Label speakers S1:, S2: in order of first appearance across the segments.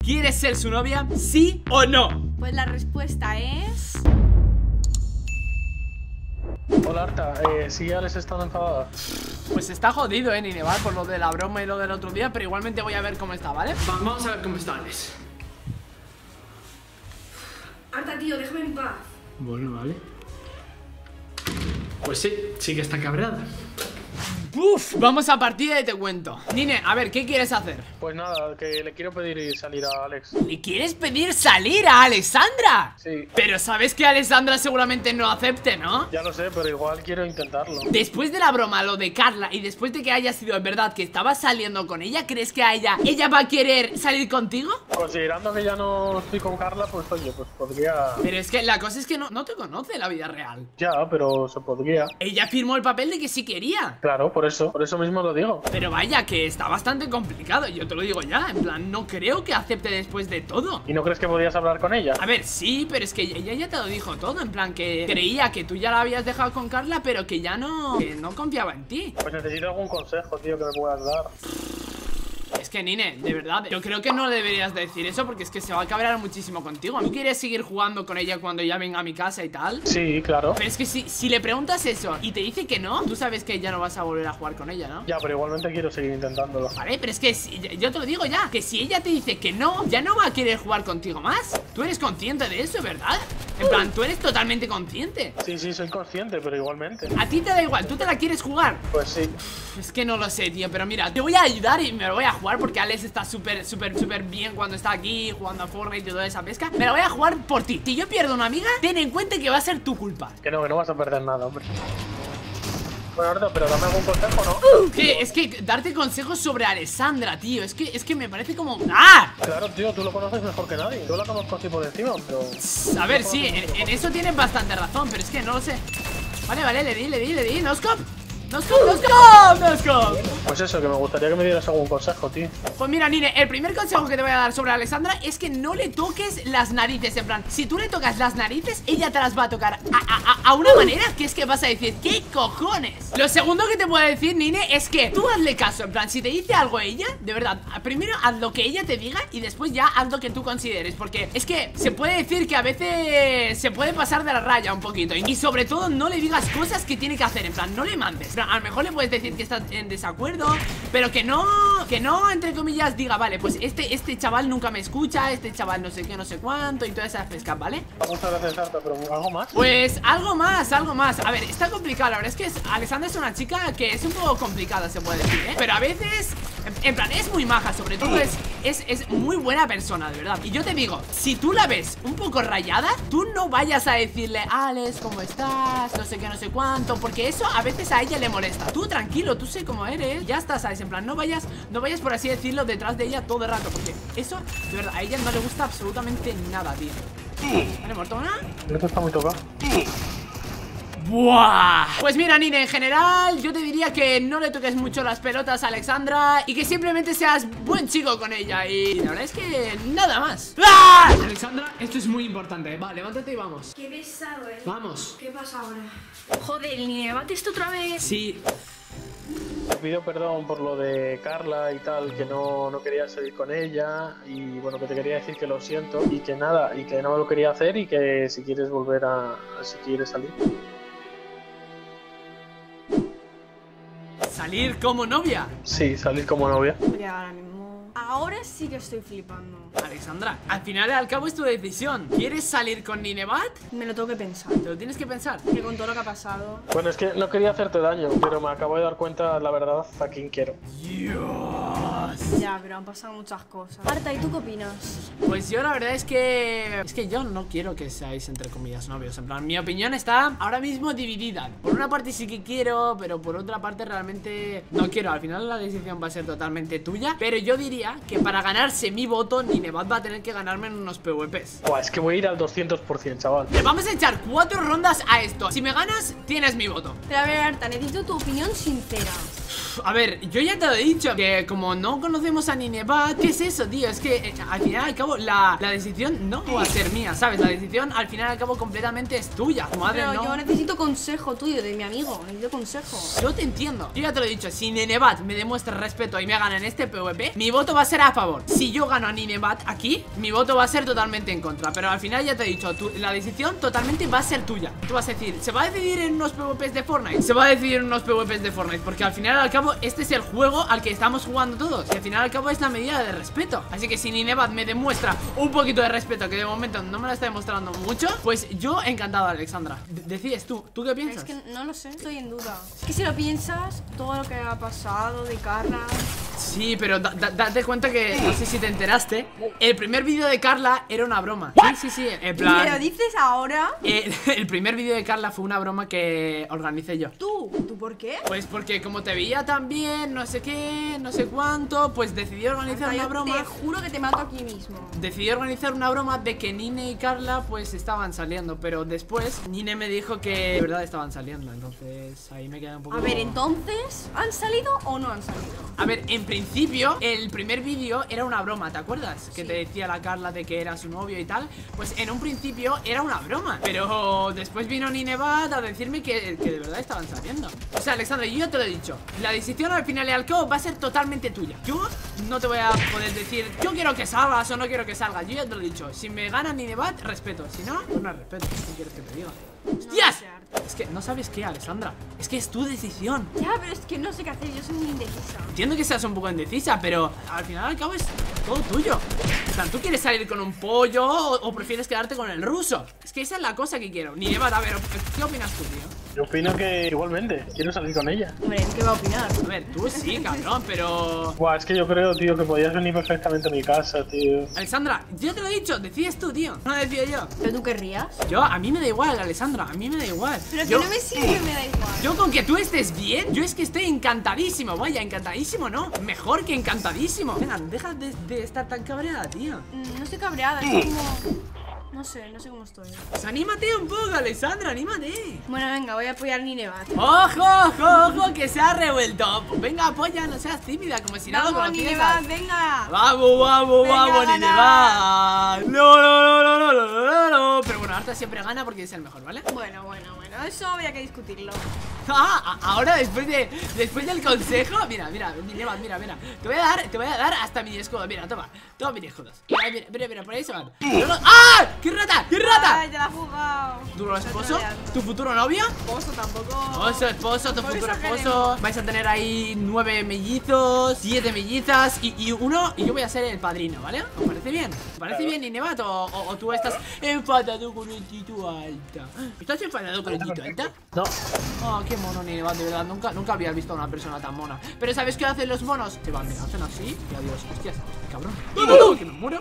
S1: ¿Quieres ser su novia? ¿Sí o no?
S2: Pues la respuesta es...
S3: Hola Arta, ¿sí Alex está enfadada?
S1: Pues está jodido, Ninevat, por lo de la broma y lo del otro día. Pero igualmente voy a ver cómo está, ¿vale? Vamos a ver cómo está Alex.
S2: Arta, tío, déjame en paz.
S1: Bueno, vale. Pues sí que está cabreada. Uf, vamos a partida y te cuento. Nine, a ver, ¿qué quieres hacer?
S3: Pues nada, que le quiero pedir salir a Alex.
S1: ¿Le quieres pedir salir a Alexandra?
S3: Sí.
S1: Pero sabes que Alexandra seguramente no acepte, ¿no?
S3: Ya lo sé, pero igual quiero intentarlo.
S1: Después de la broma, lo de Carla, y después de que haya sido en verdad que estabas saliendo con ella, ¿crees que ella va a querer salir contigo?
S3: Considerando que ya no estoy con Carla, pues oye, pues podría...
S1: Pero es que la cosa es que no te conoce en la vida real.
S3: Ya, pero se podría.
S1: Ella firmó el papel de que sí quería.
S3: Claro, por eso mismo lo digo.
S1: Pero vaya, que está bastante complicado, yo te lo digo ya. En plan, no creo que acepte después de todo.
S3: ¿Y no crees que podías hablar con ella?
S1: A ver, sí, pero es que ella ya te lo dijo todo. En plan, que creía que tú ya la habías dejado con Carla, pero que ya no confiaba en ti.
S3: Pues necesito algún consejo, tío, que me puedas dar.
S1: Es que, Nine, de verdad, yo creo que no deberías decir eso, porque es que se va a cabrear muchísimo contigo. ¿Tú quieres seguir jugando con ella cuando ya venga a mi casa y tal?
S3: Sí, claro.
S1: Pero es que si le preguntas eso y te dice que no, tú sabes que ya no vas a volver a jugar con ella, ¿no?
S3: Ya, pero igualmente quiero seguir intentándolo.
S1: Vale, pero es que yo te lo digo ya, que si ella te dice que no, ya no va a querer jugar contigo más. Tú eres consciente de eso, ¿verdad? En plan, tú eres totalmente consciente.
S3: Sí, soy consciente, pero igualmente.
S1: A ti te da igual, ¿tú te la quieres jugar?
S3: Pues sí.
S1: Es que no lo sé, tío, pero mira, te voy a ayudar y me lo voy a jugar porque Alex está súper bien cuando está aquí jugando a Fortnite y toda esa pesca. Me la voy a jugar por ti. Si yo pierdo una amiga, ten en cuenta que va a ser tu culpa.
S3: Que no vas a perder nada, hombre. Bueno, Arta, pero dame algún consejo, ¿no?
S1: ¿Qué? Es que darte consejos sobre Alexandra, tío. Es que me parece como... ¡Ah!
S3: Claro, tío, tú lo conoces mejor que nadie. Yo la conozco así por encima, pero...
S1: A ver, sí, en eso tienes bastante razón, pero es que no lo sé. Vale, le di, ¡Noscope!
S3: Pues eso, que me gustaría que me dieras algún consejo, tío.
S1: Pues mira, Nine, el primer consejo que te voy a dar sobre Alexandra es que no le toques las narices. En plan, si tú le tocas las narices, ella te las va a tocar a una manera que es que vas a decir, ¿qué cojones? Lo segundo que te puedo decir, Nine, es que tú hazle caso. En plan, si te dice algo ella, de verdad, primero haz lo que ella te diga y después ya haz lo que tú consideres. Porque es que se puede decir que a veces se puede pasar de la raya un poquito. Y sobre todo, no le digas cosas que tiene que hacer. En plan, no le mandes. A lo mejor le puedes decir que estás en desacuerdo, pero que no, entre comillas, diga, vale, pues este chaval nunca me escucha, este chaval no sé qué, no sé cuánto y todas esas pescas, ¿vale?
S3: Muchas gracias, Arta, pero ¿algo más?
S1: Pues algo más. A ver, está complicado, la verdad es que Alexandra es una chica que es un poco complicada, se puede decir, ¿eh? Pero a veces, en plan, es muy maja, sobre todo es muy buena persona, de verdad. Y yo te digo, si tú la ves un poco rayada, tú no vayas a decirle, Alex, ¿cómo estás? No sé qué, no sé cuánto, porque eso a veces a ella le molesta. Tú tranquilo, tú sé cómo eres, ya estás, ¿sabes? En plan, no vayas por así decirlo detrás de ella todo el rato, porque eso, de verdad, a ella no le gusta absolutamente nada, tío. ¿Vale, muerto una?
S3: Esto está muy tocado.
S1: ¡Buah! Pues mira, Nine, en general yo te diría que no le toques mucho las pelotas a Alexandra y que simplemente seas buen chico con ella. Y la verdad es que nada más. ¡Ah! Alexandra, esto es muy importante. Va, levántate y vamos.
S2: Qué pesado,
S1: Vamos.
S2: ¿Qué pasa ahora? Joder, Nine, bate esto otra vez.
S1: Sí.
S3: Te pido perdón por lo de Carla y tal, que no quería salir con ella. Y bueno, que te quería decir que lo siento y que nada, y que no lo quería hacer y que si quieres volver si quieres salir.
S1: ¿Salir como novia?
S3: Sí, salir como novia.
S2: Oye, ahora sí que estoy flipando.
S1: Alexandra, al final y al cabo es tu decisión. ¿Quieres salir con Ninevat?
S2: Me lo tengo que pensar.
S1: Te lo tienes que pensar.
S2: Que con todo lo que ha pasado.
S3: Bueno, es que no quería hacerte daño, pero me acabo de dar cuenta, la verdad, a quién quiero.
S1: Dios.
S2: Ya, pero han pasado muchas cosas. Arta, ¿y tú qué opinas?
S1: Pues yo la verdad es que yo no quiero que seáis entre comillas novios. En plan, mi opinión está ahora mismo dividida. Por una parte sí que quiero, pero por otra parte realmente no quiero. Al final la decisión va a ser totalmente tuya. Pero yo diría que para ganarse mi voto, Ninevat va a tener que ganarme en unos PvPs.
S3: Buah, es que voy a ir al 200%, chaval.
S1: Le vamos a echar 4 rondas a esto. Si me ganas, tienes mi voto.
S2: Pero a ver, Arta, necesito tu opinión sincera.
S1: A ver, yo ya te lo he dicho, que como no conocemos a Ninebat, ¿qué es eso, tío? Es que al final y al cabo la decisión no va a ser mía, ¿sabes? La decisión al final y al cabo completamente es tuya. Tu madre
S2: Pero
S1: no.
S2: yo necesito consejo tuyo, de mi amigo. Necesito consejo.
S1: Yo te entiendo. Yo ya te lo he dicho, si Ninebat me demuestra respeto y me gana en este PvP, mi voto va a ser a favor. Si yo gano a Ninebat aquí, mi voto va a ser totalmente en contra. Pero al final ya te he dicho, la decisión totalmente va a ser tuya. Tú vas a decir, ¿se va a decidir en unos PvPs de Fortnite? Se va a decidir en unos PvPs de Fortnite, porque al final al cabo este es el juego al que estamos jugando todos. Y al final al cabo es la medida de respeto. Así que si Ninebat me demuestra un poquito de respeto, que de momento no me lo está demostrando mucho, pues yo encantado, Alexandra. Decides tú. ¿Tú qué piensas?
S2: Es que no lo sé, estoy en duda. Es que si lo piensas, todo lo que ha pasado de Carla.
S1: Sí, pero date cuenta que, no sé si te enteraste, el primer vídeo de Carla era una broma. Sí, en plan...
S2: ¿Me lo dices ahora?
S1: El primer vídeo de Carla fue una broma que organicé yo.
S2: ¿Tú por qué?
S1: Pues porque como te veía tan bien, no sé qué, no sé cuánto, pues decidí organizar una broma.
S2: Te juro que te mato aquí mismo.
S1: Decidí organizar una broma de que Nine y Carla pues estaban saliendo, pero después Nine me dijo que de verdad estaban saliendo, entonces ahí me quedé un poco...
S2: A ver, entonces, ¿han salido o no han salido?
S1: A ver, en principio, el primer vídeo era una broma, ¿te acuerdas? Que te decía la Carla de que era su novio y tal. Pues en un principio era una broma, pero después vino Ninebat a decirme que de verdad estaban saliendo. O sea, Alexandra, yo ya te lo he dicho, la decisión al final y al cabo va a ser totalmente tuya. Yo no te voy a poder decir, yo quiero que salgas o no quiero que salgas. Yo ya te lo he dicho, si me gana Ninebat, respeto. Si no, pues no respeto. ¿Qué quieres que te diga? ¡Hostias! Es que no sabes qué, Alexandra. Es que es tu decisión.
S2: Ya, pero es que no sé qué hacer, yo soy muy indecisa.
S1: Entiendo que seas un poco indecisa, pero al final al cabo es todo tuyo. O sea, ¿tú quieres salir con un pollo o prefieres quedarte con el ruso? Es que esa es la cosa que quiero. Ninebat, a ver, ¿qué opinas tú, tío?
S3: Yo opino que igualmente, quiero salir con ella.
S2: Hombre, ¿qué va a opinar?
S1: A ver, tú sí, cabrón, pero...
S3: Buah, es que yo creo, tío, que podías venir perfectamente a mi casa, tío.
S1: Alexandra, yo te lo he dicho, decides tú, tío. No lo decido yo.
S2: ¿Pero tú querrías?
S1: A mí me da igual, Alexandra, a mí me da igual.
S2: Pero
S1: Yo-
S2: que no me sirve, me da igual.
S1: Yo con que tú estés bien, yo es que estoy encantadísimo. Vaya, encantadísimo, ¿no? Mejor que encantadísimo. Venga, deja de estar tan cabreada, tío.
S2: No estoy cabreada, es como... No sé cómo estoy.
S1: Pues anímate un poco, Alexandra, anímate.
S2: Bueno, venga, voy a apoyar Ninebat.
S1: ¡Ojo, que se ha revuelto! Pues venga, apoya, no seas tímida, como si no lo
S2: ¡Vamos,
S1: conocieras.
S2: Ninebat, venga!
S1: ¡Vamos,
S2: Venga,
S1: Ninebat! No. Pero bueno, Arta siempre gana porque es el mejor, ¿vale?
S2: Bueno, eso habría que discutirlo.
S1: Ahora después del consejo, mira, Ninebat, mira. Te voy a dar hasta mi escudo. Mira, toma mis escudos. Mira, por ahí se van. ¡Ah! ¡Qué rata!
S2: ¡Ay, te la has jugado!
S1: ¿Tu esposo?
S2: troleando.
S1: ¿Tu futuro novio?
S2: Esposo tampoco.
S1: Esposo, tu
S2: Tampoco
S1: futuro
S2: exageremos.
S1: esposo. Vais a tener ahí 9 mellizos, 7 mellizas y uno, y yo voy a ser el padrino, ¿vale? ¿Os parece bien? ¿Os parece bien, Ninebat? ¿O tú estás enfadado con el Tito Alta? ¿Estás enfadado con el Tito Alta?
S3: No,
S1: Oh, qué mono, Ninebat, de verdad, nunca había visto a una persona tan mona. Pero ¿sabes qué hacen los monos? Se van, mira, hacen así y adiós. Hostias, cabrón. No, que me muero,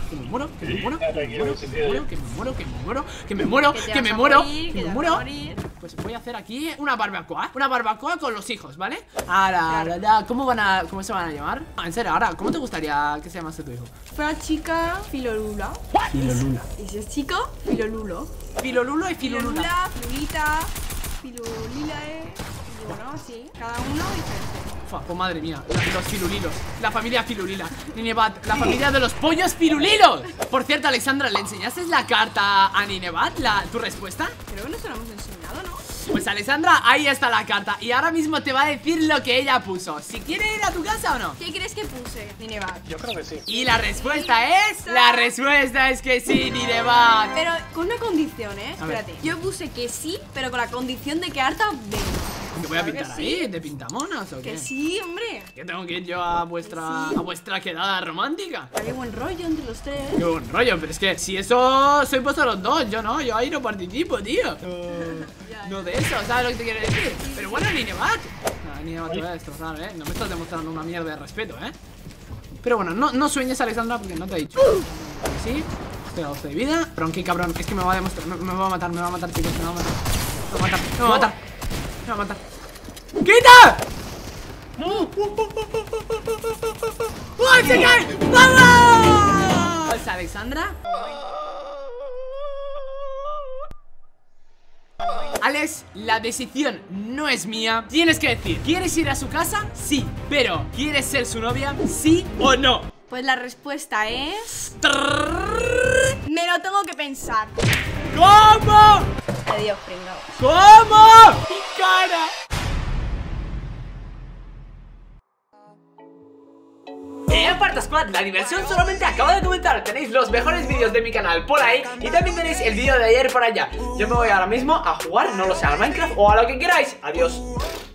S1: que me muero. Pues voy a hacer aquí una barbacoa con los hijos, ¿vale? Ahora, ¿cómo se van a llamar? En serio, ahora, ¿cómo te gustaría que se llamase tu hijo?
S2: Fuera chica, Filolula.
S1: Filolula.
S2: Y si es chico, Filolulo.
S1: Filolulo y Filolula.
S2: Filulita, Filulila, y bueno, así, cada uno diferente.
S1: Pues madre mía, los filulilos. La familia filulila. Ninebat, la familia de los pollos filulilos. Por cierto, Alexandra, ¿le enseñaste la carta a Ninebat? ¿Tu respuesta?
S2: Creo que no se lo hemos enseñado, ¿no?
S1: Pues Alexandra, ahí está la carta. Y ahora mismo te va a decir lo que ella puso. Si quiere ir a tu casa o no.
S2: ¿Qué crees que puse, Ninebat?
S3: yo creo que sí.
S1: Y la respuesta es que sí, Ninebat.
S2: Pero con una condición, ¿eh?
S1: A ver.
S2: Espérate. Yo puse que sí, pero con la condición de que Arta venga.
S1: ¿Te voy a
S2: Claro que
S1: pintar
S2: sí.
S1: ahí? ¿De pintamonas o qué?
S2: Que sí, hombre.
S1: ¿Que tengo que ir yo a vuestra quedada romántica?
S2: Qué buen rollo entre los tres.
S1: Qué buen rollo, pero es que si eso soy vosotros dos, yo no, yo ahí no participo, tío. No de eso, ¿sabes lo que te quiero decir? Pero bueno, Ninebat. No, Ninebat te voy a destrozar, ¿eh? No me estás demostrando una mierda de respeto, ¿eh? Pero bueno, no sueñes, Alexandra, porque no te he dicho. ¿Sí? Estoy a 12 de vida. Pero qué cabrón, es que me va a demostrar. Me va a matar, chicos, me va a matar. Me va a matar. ¡Quita! ¡Oh, se cae! ¡Vamos! Alexandra. chavales, la decisión no es mía. Tienes que decir, ¿quieres ir a su casa? Sí, pero ¿quieres ser su novia? ¿Sí o no?
S2: Pues la respuesta es... me lo tengo que pensar.
S1: ¿Cómo?
S2: Adiós, pringao.
S1: ¿Cómo? ¡Mi cara! Aparta Squad, la diversión solamente acaba de comenzar. Tenéis los mejores vídeos de mi canal por ahí y también tenéis el vídeo de ayer por allá. Yo me voy ahora mismo a jugar, no lo sé, al Minecraft o a lo que queráis. Adiós.